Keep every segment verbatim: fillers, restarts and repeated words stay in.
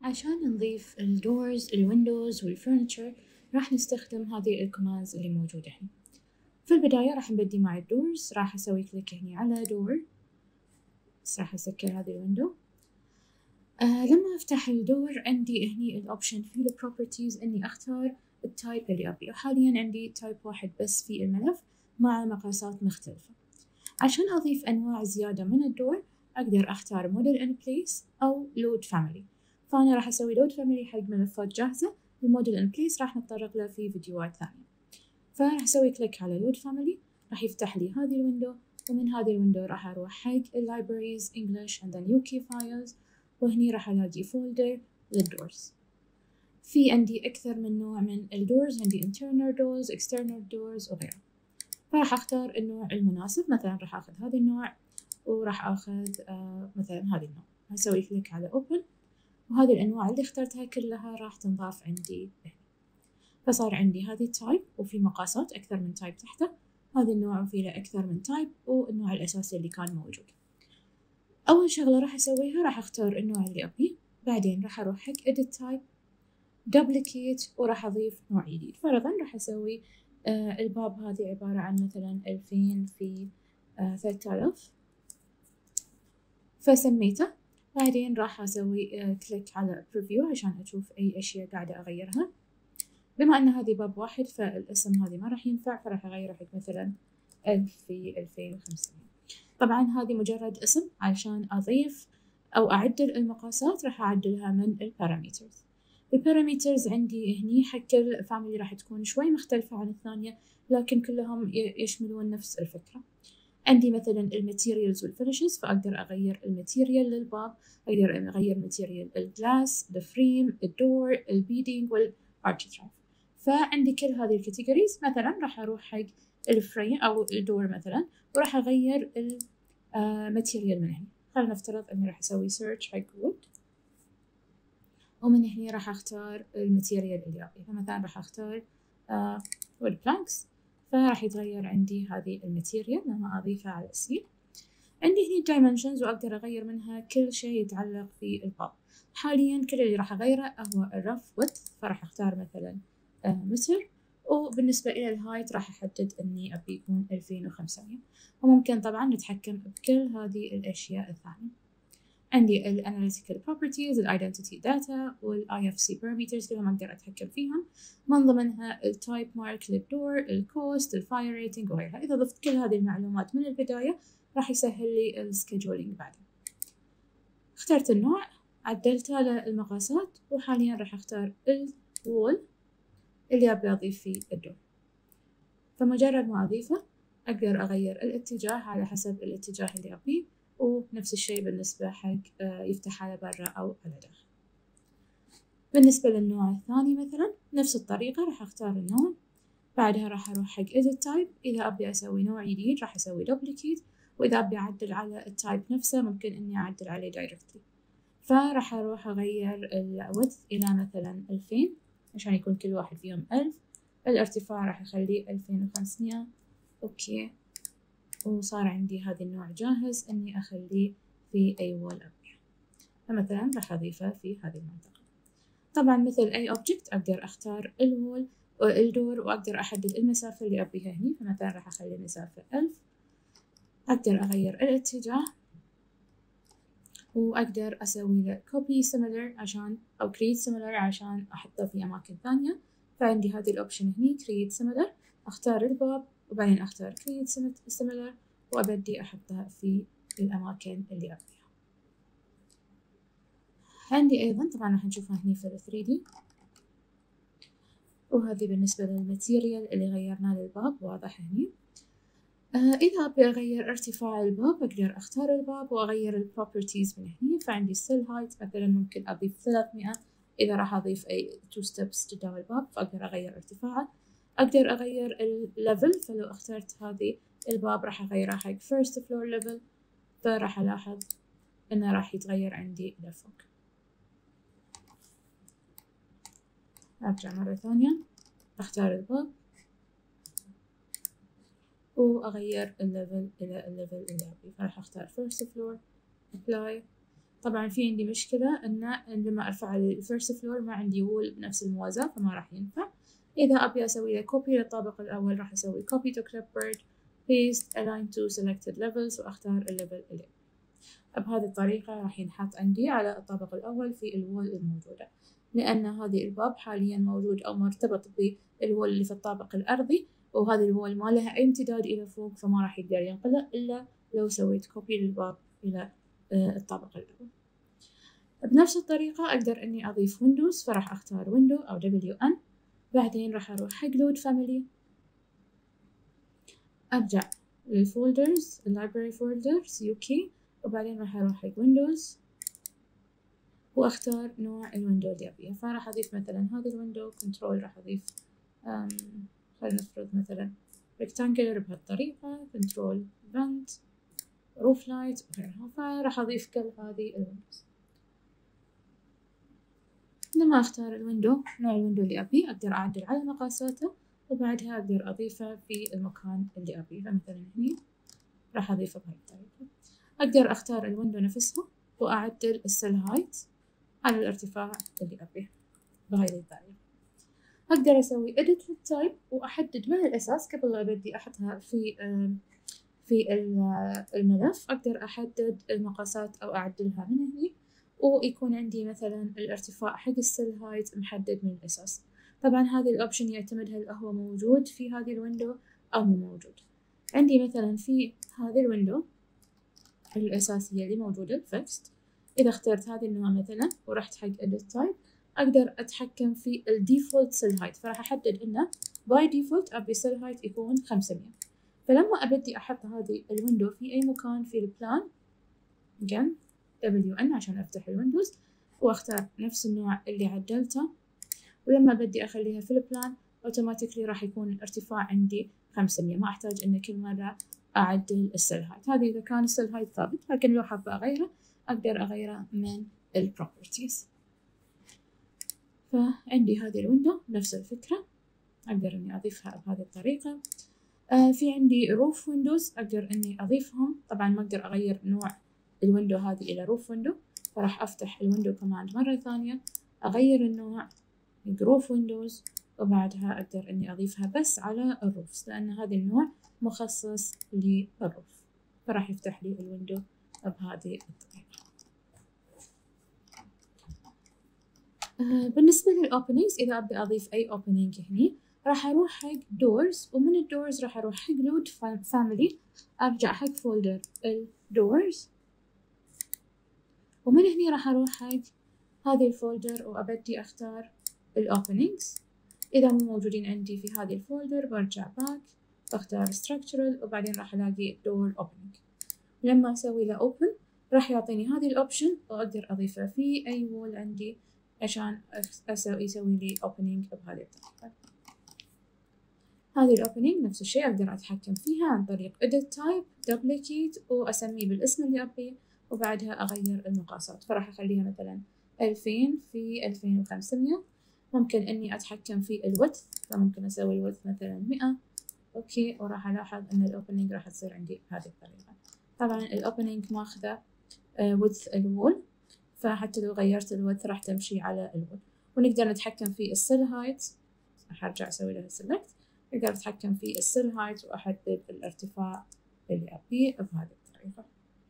عشان نضيف الدورز الويندوز والفرنتشر راح نستخدم هذه الكوماندز اللي موجودة هنا. في البداية راح نبدي مع الدورز، راح أسوي كليك هنا على دور، بس راح أسكر هذه الويندو. آه لما أفتح الدور عندي هني الأوبشن في البروبرتيز إني أختار التايب اللي أبيه، وحاليا عندي تايب واحد بس في الملف مع مقاسات مختلفة. عشان أضيف أنواع زيادة من الدور أقدر أختار موديل إن بليس أو لود فاميلي، فأنا راح أسوي لود فاميلي حق ملفات جاهزة، الموديل إن بليس راح نتطرق له في فيديوهات ثانية. فراح أسوي كليك على لود فاميلي، راح يفتح لي هذه الويندو، ومن هذه الويندو راح أروح حق اللايبريز English and then يو كي files، وهني راح ألاقي فولدر للدورز. في عندي أكثر من نوع من الدورز، عندي internal doors external doors وغيره، فراح أختار النوع المناسب. مثلا راح أخذ هذا النوع وراح أخذ آه مثلا هذا النوع، هسوي كليك على open، وهذه الأنواع اللي اخترتها كلها راح تنضاف عندي هنا. فصار عندي هذه التايب وفي مقاسات أكثر من تايب تحته، هذا النوع وفي له أكثر من تايب، والنوع الأساسي اللي كان موجود. أول شغلة راح أسويها راح أختار النوع اللي أبيه، بعدين راح أروح حق edit type duplicate وراح أضيف نوع جديد. فرضا راح أسوي آه الباب هذه عبارة عن مثلا ألفين في آه ثلاثة آلاف، فسميته. بعدين راح أسوي آه كليك على preview عشان أشوف أي أشياء قاعدة أغيرها. بما أن هذه باب واحد فالاسم هذه ما راح ينفع، فراح أغير حق مثلا ألف في ألفين وخمسمية. طبعا هذه مجرد اسم، عشان أضيف أو أعدل المقاسات راح أعدلها من البارامترز. البارامترز عندي هني حق كل فاميلي راح تكون شوي مختلفة عن الثانية، لكن كلهم يشملون نفس الفكرة. عندي مثلا الماتيريالز والفينيشز، فأقدر أغير الماتيريال للباب، أقدر أغير ماتيريال الجلاس، الفريم، الدور، البيدينج والأرشيتراف. فعندي كل هذه الكاتيجوريز. مثلا راح أروح حق الفريم أو الدور مثلا، وراح أغير الماتيريال من هنا. خلينا نفترض أني راح أسوي سيرش حق wood، ومن هنا راح أختار الماتيريال اللي أبيه، فمثلا راح أختار wood planks، فراح يتغير عندي هذه الماتيريال لما أضيفها على السين. عندي هنا dimensions وأقدر أغير منها كل شيء يتعلق في الباب. حاليا كل اللي راح أغيره هو الرف width، فراح أختار مثلا متر، وبالنسبة إلى الهايت راح أحدد إني أبي يكون ألفين وخمسمية، وممكن طبعا نتحكم بكل هذه الأشياء الثانية. عندي ال analytical properties، ال identity data وال آي إف سي parameters كلهم أقدر أتحكم فيهم، من ضمنها ال type mark للدور، ال cost، ال fire rating وغيرها. إذا ضفت كل هذه المعلومات من البداية راح يسهل لي ال scheduling بعدين. اخترت النوع، عدلته للمقاسات، وحاليا راح أختار ال wall اللي أبي أضيف فيه الدور. فمجرد ما أضيفه أقدر أغير الاتجاه على حسب الاتجاه اللي أبيه، ونفس الشيء بالنسبة حق يفتح على برا أو على داخل. بالنسبة للنوع الثاني مثلا نفس الطريقة، راح أختار النوع، بعدها راح أروح حق edit type. إذا أبي أسوي نوع جديد راح أسوي duplicate، وإذا أبي أعدل على التايب نفسه ممكن إني أعدل عليه directly. فراح أروح أغير ال width إلى مثلا ألفين عشان يكون كل واحد فيهم ألف. الارتفاع راح أخليه ألفين وخمسمية. أوكي، وصار عندي هذا النوع جاهز إني أخليه في أي وول أبيه. فمثلا راح أضيفه في هذه المنطقة. طبعا مثل أي أوبجكت أقدر أختار الوول والدور، وأقدر أحدد المسافة اللي أبيها هني. فمثلا راح أخلي المسافة ألف. أقدر أغير الاتجاه، وأقدر أسوي له copy similar عشان أو create similar عشان أحطه في أماكن ثانية. فعندي هذه الأوبشن هني create similar، أختار الباب وبعدين أختار create similar وأبدي أحطها في الأماكن اللي أبيها. عندي أيضا طبعا راح نشوفها هني في ال ثري دي، وهذه بالنسبة للماتيريال اللي غيرناه للباب واضح هني. آه إذا أبي أغير ارتفاع الباب أقدر أختار الباب وأغير البروبرتيز من هني. فعندي السيل هايت مثلا ممكن أضيف ثلاثمية، إذا راح أضيف أي تو ستيبس قدام الباب فأقدر أغير ارتفاعه. أقدر أغير الليفل، فلو اخترت هذه الباب راح أغيرها حق first floor level، فراح ألاحظ إنه راح يتغير عندي لفوق. أرجع مرة ثانية، أختار الباب وأغير الليفل إلى الليفل اللي أبيه. فراح أختار first floor apply. طبعا في عندي مشكلة إن لما أرفع الفيرست فلور ما عندي وول بنفس الموازاة فما راح ينفع. إذا أبي أسوي له كوبي للطابق الأول راح أسوي copy to clipboard paste align to selected levels وأختار الليفل اللي بهذه الطريقة راح ينحط عندي على الطابق الأول في الوول الموجودة، لأن هذه الباب حاليا موجود أو مرتبط بالوول اللي في الطابق الأرضي، وهذه الوول ما لها أي امتداد إلى فوق فما راح يقدر ينقله إلا لو سويت كوبي للباب إلى الطابق الأول. بنفس الطريقة أقدر إني أضيف ويندوز، فراح أختار ويندو أو دبليو إن، بعدين راح أروح حق لود فاميلي، أرجع للفولدرز اللايبراري فولدرز يو كي، وبعدين راح أروح حق ويندوز وأختار نوع الويندو اللي أبيه. فراح أضيف مثلا هذا الويندو كنترول، راح أضيف خلينا نفرض مثلا rectangular بهالطريقة، كنترول vent روف لايت وغيرها، فراح أضيف كل هذه الويندوز. لما أختار الويندو نوع الويندو اللي أبيه أقدر أعدل على مقاساته، وبعدها أقدر أضيفه في المكان اللي أبيه. فمثلا هني راح أضيفه بهاي الطريقة. أقدر أختار الويندو نفسها وأعدل السيل هايت على الارتفاع اللي أبيه بهاي الطريقة. أقدر أسوي edit للتايب وأحدد من الأساس قبل لا أبدي أحطها في في الملف، أقدر أحدد المقاسات أو أعدلها من هني، ويكون عندي مثلا الارتفاع حق السيل هايت محدد من الأساس. طبعا هذه الأوبشن يعتمد هل هو موجود في هذه الويندو أو مو موجود. عندي مثلا في هذه الويندو الأساسية اللي موجودة الفيكست، إذا اخترت هذه النوع مثلا ورحت حق edit type أقدر أتحكم في الديفولت سيل هايت، فراح أحدد إنه باي ديفولت أبي سيل هايت يكون خمسمية. فلما أبدي أحط هذه الويندو في أي مكان في البلان again دبليو إن عشان أفتح الويندوز وأختار نفس النوع اللي عدلته، ولما بدي أخليها في البلان أوتوماتيكلي راح يكون الارتفاع عندي خمسمية، ما أحتاج إن كل مرة أعدل السيل هايت. هذه إذا كان السيل هايت ثابت، لكن لو حابة أغيره أقدر أغيره من البروبرتيز. فعندي هذه الويندو نفس الفكرة، أقدر إني أضيفها بهذه الطريقة. آه في عندي روف ويندوز أقدر إني أضيفهم، طبعا ما أقدر أغير نوع الويندو هذه إلى روف ويندو، فراح أفتح الويندو كوماند مرة ثانية أغير النوع روف ويندوز، وبعدها أقدر إني أضيفها بس على الروفز لأن هذا النوع مخصص للروف، فراح يفتح لي الويندو بهذه الطريقة. آه بالنسبة للأوبنينجز، إذا أبي أضيف أي أوبنينج هني راح أروح حق دورز، ومن الدورز راح أروح حق لود فاميلي، أرجع حق فولدر الدورز، ومن هني راح أروح حق هذه الفولدر وأبدي أختار الأوبنينجز. إذا مو موجودين عندي في هذه الفولدر برجع باك بختار structural، وبعدين راح ألاقي door opening. لما أسوي له open راح يعطيني هذه الأوبشن وأقدر أضيفه في أي وول عندي عشان أسوي يسوي لي opening بهذه الطريقة. هذه الأوبنينج نفس الشيء أقدر أتحكم فيها عن طريق edit type duplicate وأسميه بالاسم اللي أبيه، وبعدها أغير المقاسات. فراح أخليها مثلا ألفين في ألفين وخمسمية. ممكن إني أتحكم في الويدث، فممكن أسوي الويدث مثلا مئة. أوكي، وراح ألاحظ إن الأوبنينج راح تصير عندي بهذه الطريقة. طبعا الأوبنينج ماخذة ويدث الوول، فحتى لو غيرت الويدث راح تمشي على الوول. ونقدر نتحكم في السيل هايت، راح أرجع أسوي لها select. أقدر أتحكم في السيل هايت وأحدد الارتفاع اللي أبيه بهذه الطريقة.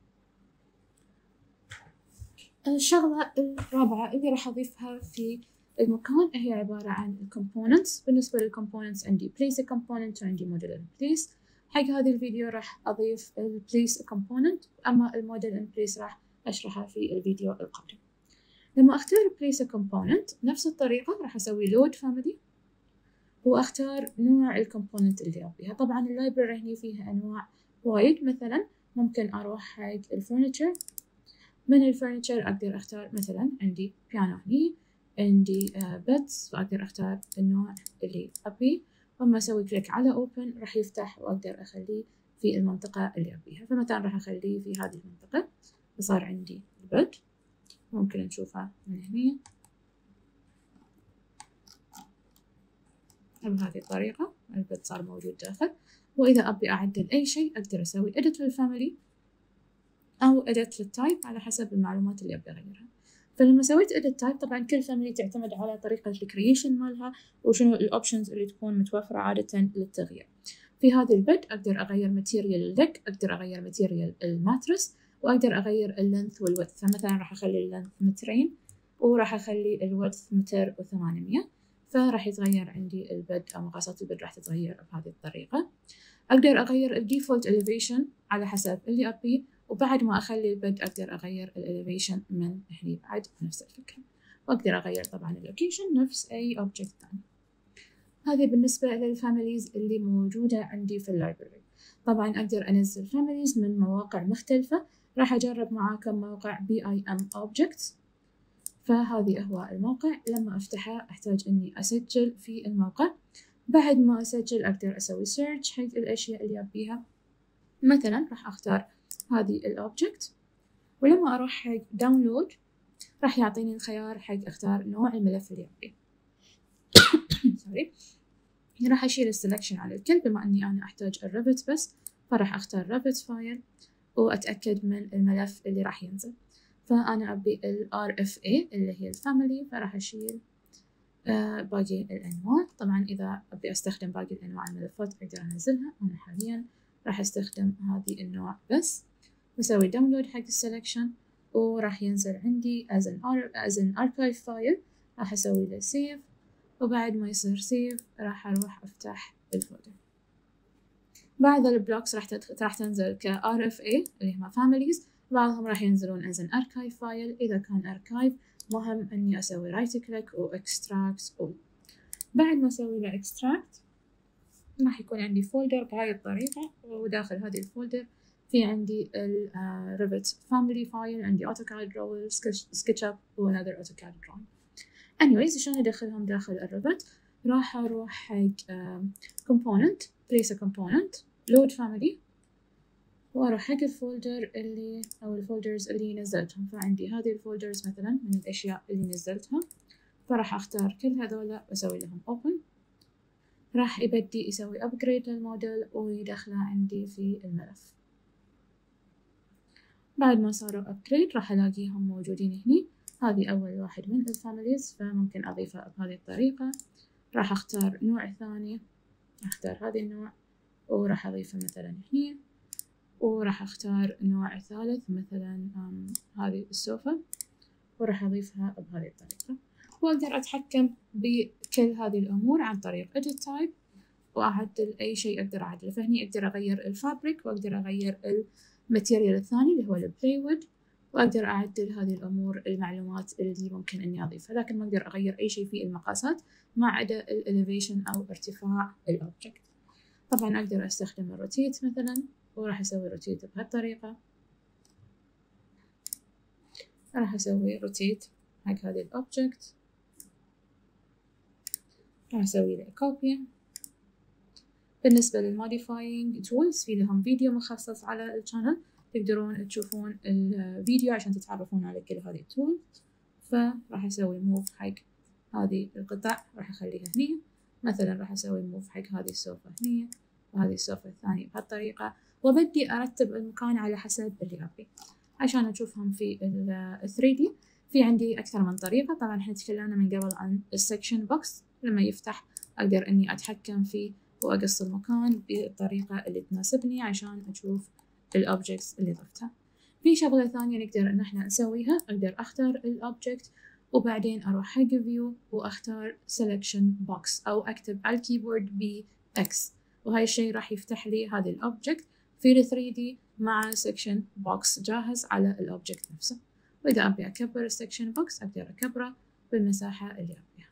الشغلة الرابعة اللي راح أضيفها في المكان هي عبارة عن الكومبوننتس. بالنسبة للكومبوننتس عندي place a component وعندي model in place. حق هذا الفيديو راح أضيف ال place a component، أما الموديل in place راح أشرحها في الفيديو القادم. لما أختار place a component نفس الطريقة راح أسوي load family وأختار نوع الكومبوننت اللي أبيها. طبعا اللايبراري هني فيها أنواع وايد، مثلا ممكن أروح حق الفurniture، من الفurniture أقدر أختار مثلا عندي بيانو هني، عندي بيدز، فأقدر أختار النوع اللي أبيه. وأما أسوي كليك على open راح يفتح وأقدر أخليه في المنطقة اللي أبيها. فمثلا راح أخليه في هذه المنطقة، فصار عندي البيد، ممكن نشوفها من هني بهذه الطريقة. البيد صار موجود داخل. وإذا أبي أعدل أي شيء أقدر أسوي edit للفاميلي أو edit للتايب على حسب المعلومات اللي أبي أغيرها. فلما سويت edit type طبعا كل family تعتمد على طريقة الكرييشن مالها وشنو الأوبشنز اللي تكون متوفرة عادة للتغيير. في هذه البد أقدر أغير ماتيريال الليك، أقدر أغير ماتيريال الماترس، وأقدر أغير اللينث والويدث. فمثلا راح أخلي اللينث مترين وراح أخلي الويدث متر وثمانمية، فراح يتغير عندي البد أو مقاسات البد راح تتغير بهذه الطريقة. أقدر أغير الديفولت elevation على حسب اللي أبيه، وبعد ما أخلي البد أقدر أغير الإليفيشن من هني بعد نفس الفكرة، وأقدر أغير طبعا اللوكيشن نفس أي أوبجكت ثاني. هذه بالنسبة للفاميليز اللي موجودة عندي في اللايبرري. طبعا أقدر أنزل فاميليز من مواقع مختلفة، راح أجرب معاكم موقع بي آي إم Objects. فهذه هو الموقع، لما أفتحه أحتاج إني أسجل في الموقع. بعد ما أسجل أقدر أسوي search حق الأشياء اللي أبيها. مثلا راح أختار هذه الأوبجكت، ولما أروح حق داونلود راح يعطيني الخيار حق أختار نوع الملف اللي أبيه. سوري. راح أشيل السلكشن على الكل بما أني أنا أحتاج الريفت بس، فراح أختار ريفت فايل وأتأكد من الملف اللي راح ينزل. فأنا أبي ال آر إف إيه اللي هي الفاميلي، فراح أشيل آه باقي الأنواع. طبعا إذا أبي أستخدم باقي الأنواع الملفات أقدر أنزلها. أنا حاليا راح أستخدم هذه النوع بس. بسوي داونلود حق السلكشن وراح ينزل عندي as an, as an archive file. راح أسوي له save، وبعد ما يصير save راح أروح أفتح الفولدر. بعض البلوكس راح راح تنزل ك آر إف إيه اللي هم families، بعضهم راح ينزلون as an archive file. إذا كان archive مهم إني أسوي right click و extract all. بعد ما أسوي له extract راح يكون عندي فولدر بهاي الطريقة، وداخل هذه الفولدر في عندي ال uh, Revit family file، عندي AutoCAD drawing، SketchUp و another AutoCAD drawing. anyways عشان أدخلهم داخل الريفت راح أروح حق uh, component place a component load family، وأروح حق الفولدر اللي أو الفولدرز اللي نزلتهم. فعندي هذه الفولدرز مثلا من الأشياء اللي نزلتها، فراح أختار كل هذولا وأسوي لهم open. راح يبدي يسوي upgrade للموديل ويدخله عندي في الملف. بعد ما صاروا upgrade راح ألاقيهم موجودين هني. هذه أول واحد من الفاميليز، فممكن أضيفها بهذه الطريقة. راح أختار نوع ثاني، أختار هذا النوع وراح أضيفه مثلا هني، وراح أختار نوع ثالث مثلا هذه السوفة وراح أضيفها بهذه الطريقة. وأقدر أتحكم بكل هذه الأمور عن طريق edit type، وأعدل أي شيء أقدر أعدله. فهني أقدر أغير الفابريك، وأقدر أغير الماتيريال الثاني اللي هو البلايوود، وأقدر أعدل هذه الأمور المعلومات اللي ممكن إني أضيفها، لكن ما أقدر أغير أي شيء في المقاسات ما عدا الإليفيشن أو ارتفاع الأوبجكت. طبعا أقدر أستخدم الروتيت مثلا، وراح أسوي روتيت بهالطريقة. راح أسوي روتيت حق هذه الأوبجكت، راح أسوي له كوبي. بالنسبة للموديفاينج تولز في لهم فيديو مخصص على القناة، تقدرون تشوفون الفيديو عشان تتعرفون على كل هذه التولز. فراح أسوي موف حق هذه القطع، راح أخليها هني مثلا. راح أسوي موف حق هذه السوفة هني وهذه السوفة الثانية بهالطريقة، وبدي أرتب المكان على حسب اللي أبي. عشان أشوفهم في ال ثري دي في عندي أكثر من طريقة. طبعا احنا تكلمنا من قبل عن السكشن بوكس، لما يفتح أقدر إني أتحكم فيه وأقص المكان بالطريقة اللي تناسبني عشان أشوف الأوبجكتس اللي ضفتها. في شغلة ثانية نقدر إن احنا نسويها، أقدر أختار الأوبجكت وبعدين أروح حق فيو وأختار selection box، أو أكتب على الكيبورد بي إكس، وهاي الشيء راح يفتح لي هذه الأوبجكت في ال ثري دي مع section box جاهز على الأوبجكت نفسه. وإذا أبي أكبر السكشن بوكس أقدر أكبره بالمساحة اللي أبيها.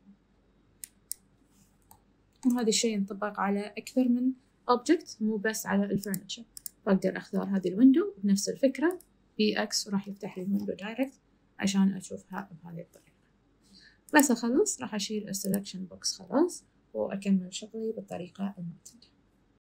وهذا الشيء ينطبق على أكثر من object مو بس على الفرنتشر. فأقدر أختار هذه الويندو بنفس الفكرة بي إكس وراح يفتح لي الويندو دايركت عشان أشوفها بهذه الطريقة. بس أخلص راح أشيل السلكشن بوكس خلاص وأكمل شغلي بالطريقة المعتادة.